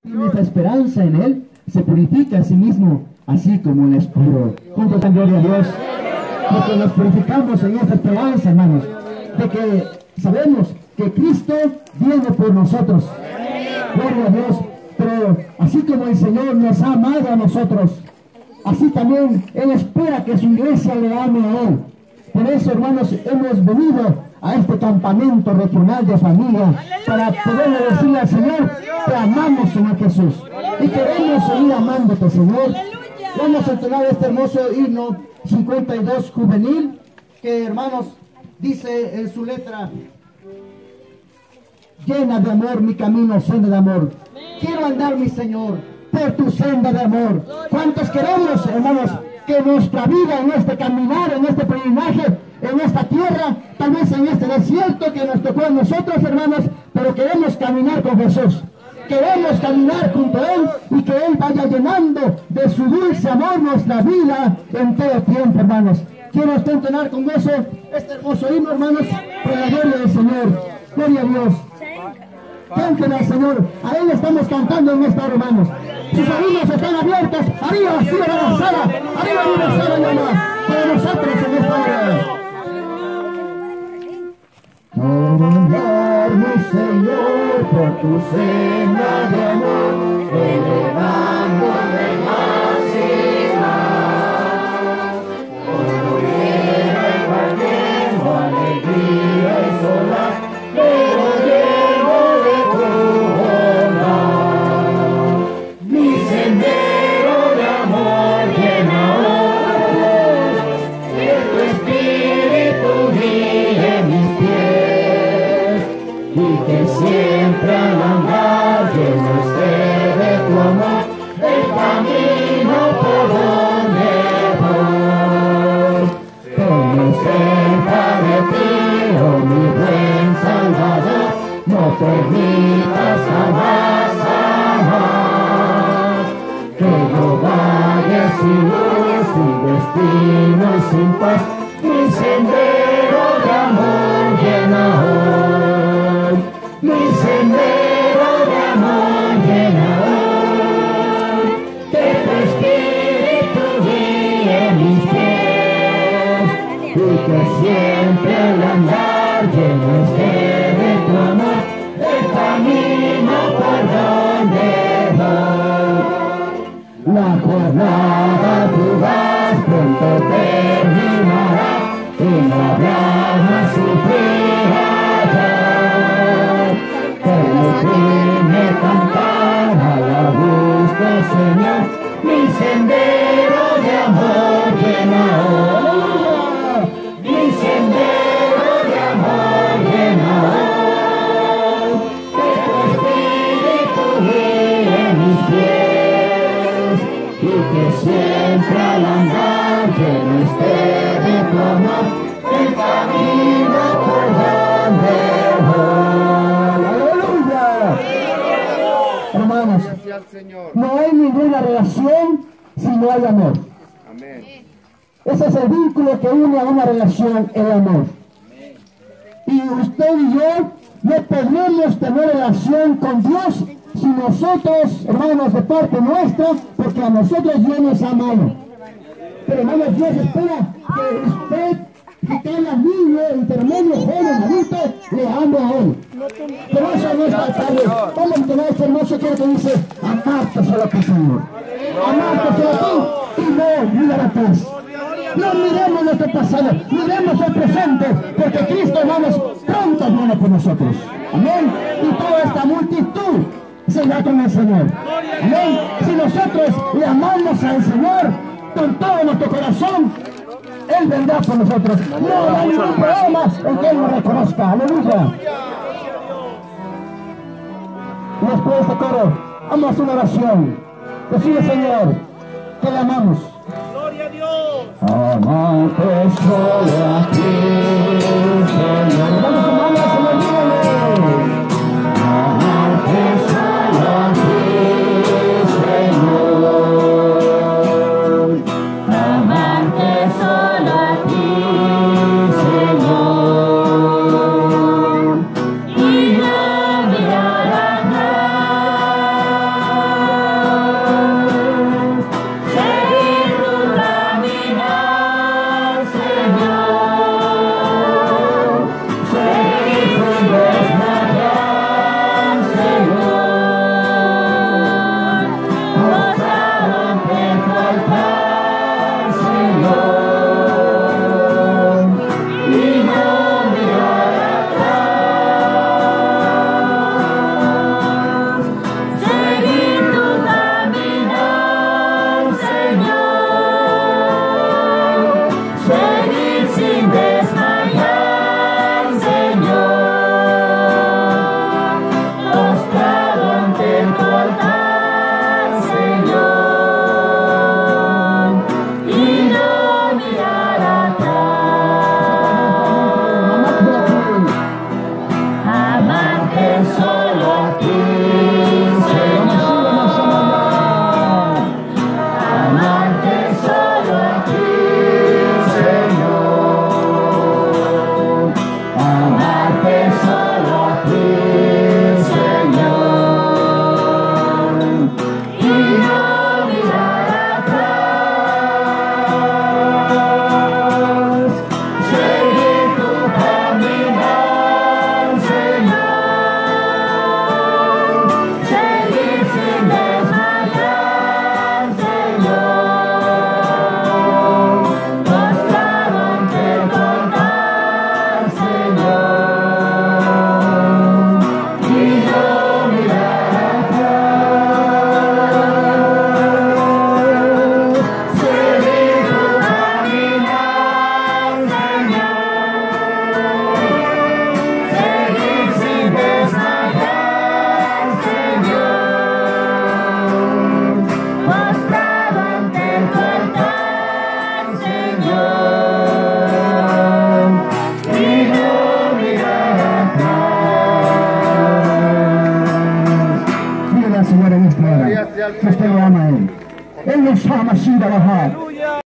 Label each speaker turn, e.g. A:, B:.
A: Nuestra esperanza en Él se purifica a sí mismo, así como Él es puro. Juntos en gloria a Dios, porque nos purificamos en esta esperanza, hermanos, de que sabemos que Cristo viene por nosotros. Gloria a Dios, pero así como el Señor nos ha amado a nosotros, así también Él espera que su iglesia le ame a Él. Por eso, hermanos, hemos venido a este campamento regional de familia para poder decirle al Señor: te amamos, Señor Jesús, y queremos seguir amándote, Señor. Vamos a entonar este hermoso himno 52 juvenil, que, hermanos, dice en su letra: llena de amor mi camino, senda de amor. Quiero andar, mi Señor, por tu senda de amor. ¿Cuántos queremos, hermanos, que nuestra vida, en este caminar, en este peregrinaje, en esta tierra, tal vez en este desierto que nos tocó a nosotros, hermanos, pero queremos caminar con Jesús? Queremos caminar junto a Él y que Él vaya llenando de su dulce amor nuestra vida en todo tiempo, hermanos. Quiero entonar con gozo este hermoso himno, hermanos, por la gloria del Señor. Gloria a Dios. Canten al Señor. A Él estamos cantando en esta hora, hermanos. Sus oídos están abiertos. Arriba, arriba, avanzada. Arriba, avanzada, hermanos. Para nosotros en esta hora. Quiero andar, mi Señor, por tu senda de amor, elevándome más y más. Por lleno y partiendo alegría y solar, pero lleno de tu bondad. Mi sendero de amor llena hoy, que tu espíritu guíe mis pies, y que siempre al andar lleno esté de tu amor el camino por donde voy. Tengo cerca de ti, oh mi buen Salvador, no permitas jamás, jamás que yo vaya sin luz, sin destino y sin paz. Mi sendero de amor llena hoy, mi sendero de amor llena hoy, que tu espíritu guíe mis pies, y que siempre al andar lleno esté de tu amor el camino por donde voy. La jornada fugaz pronto terminará y no habrá más sufrir allá. Permíteme cantar a la gusto, Señor, mi sendero de amor llena hoy, mi sendero de amor llena hoy, que tu espíritu guíe mis pies, y que siempre al andar lleno esté de tu amor el camino por donde voy. ¡Aleluya! Hermanos, no hay ninguna relación si no hay amor.
B: Amén.
A: Ese es el vínculo que une a una relación, el amor. Y usted y yo no podemos tener relación con Dios si nosotros, hermanos, de parte nuestra, porque a nosotros Dios nos ha amado. Pero, hermanos, Dios espera que usted, que cada niño, intermedio, joven, adulto, le ame a Él. Pero eso no es faltable. Vamos a tener este hermoso que dice: amarte solo a ti, Señor. Amarte solo a ti y no mirar atrás. No miremos nuestro pasado, miremos el presente, porque Cristo, hermanos, pronto viene por nosotros. Amén. Y toda esta multitud se irá con el Señor. Amén. Si nosotros le amamos al Señor con todo nuestro corazón, Él vendrá por nosotros. No hay ningún problema en que Él nos reconozca. Aleluya. Y después de este coro, vamos a hacer una oración. Decide, Señor, que le amamos.
B: Gloria a Dios.
A: Amarte solo a ti, Señor. Vamos a amarle al Señor, dígale. Amarte solo a ti, Señor. Amarte solo a ti, Señor. Y no mirar atrás. declara
B: Gloria sea al
A: que usted
B: Señor.
A: le ama a Él. Él nos ama sin trabajar.
B: Aleluya.